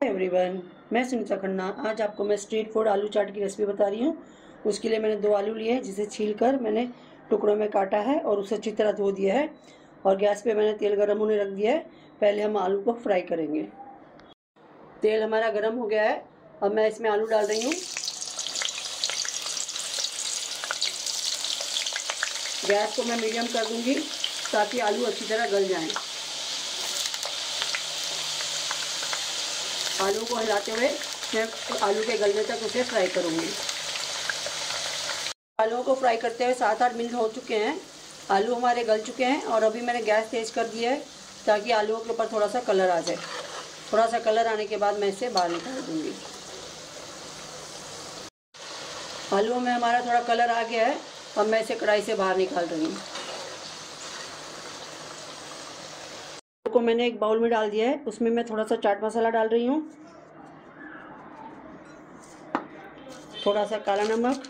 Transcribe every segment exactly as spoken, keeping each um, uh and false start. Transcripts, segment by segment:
Everyone, मैं सुनीता खन्ना। आज आपको मैं स्ट्रीट फूड आलू चाट की रेसिपी बता रही हूँ। उसके लिए मैंने दो आलू लिए हैं, जिसे छीलकर मैंने टुकड़ों में काटा है और उसे अच्छी तरह धो दिया है। और गैस पे मैंने तेल गरम होने रख दिया है। पहले हम आलू को फ्राई करेंगे। तेल हमारा गरम हो गया है। अब मैं इसमें आलू डाल रही हूँ। गैस को मैं मीडियम कर दूँगी ताकि आलू अच्छी तरह गल जाएँ। आलू को हिलाते हुए मैं आलू के गलने तक उसे फ्राई करूँगी। आलूओं को फ्राई करते हुए सात आठ मिनट हो चुके हैं। आलू हमारे गल चुके हैं और अभी मैंने गैस तेज़ कर दिया है ताकि आलूओं के ऊपर थोड़ा सा कलर आ जाए। थोड़ा सा कलर आने के बाद मैं इसे बाहर निकाल दूँगी। आलूओं में हमारा थोड़ा कलर आ गया है। अब मैं इसे कढ़ाई से बाहर निकाल रही हूँ। को मैंने एक बाउल में डाल दिया है। उसमें मैं थोड़ा सा चाट मसाला डाल रही हूँ, थोड़ा सा काला नमक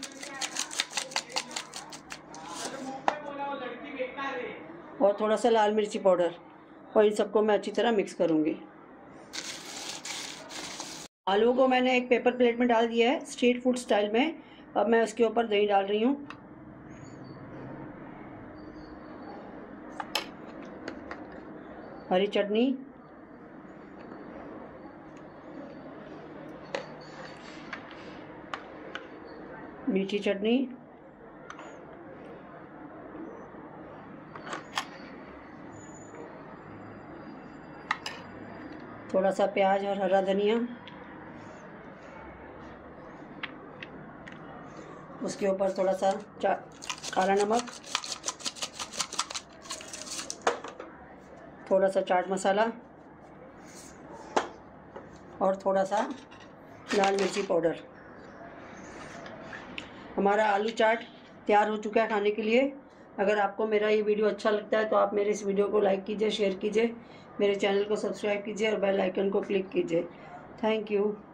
और थोड़ा सा लाल मिर्ची पाउडर, और इन सबको मैं अच्छी तरह मिक्स करूँगी। आलू को मैंने एक पेपर प्लेट में डाल दिया है स्ट्रीट फूड स्टाइल में। अब मैं उसके ऊपर दही डाल रही हूँ, हरी चटनी, मीठी चटनी, थोड़ा सा प्याज और हरा धनिया, उसके ऊपर थोड़ा सा काला नमक, थोड़ा सा चाट मसाला और थोड़ा सा लाल मिर्ची पाउडर। हमारा आलू चाट तैयार हो चुका है खाने के लिए। अगर आपको मेरा ये वीडियो अच्छा लगता है तो आप मेरे इस वीडियो को लाइक कीजिए, शेयर कीजिए, मेरे चैनल को सब्सक्राइब कीजिए और बेल आइकन को क्लिक कीजिए। Thank you.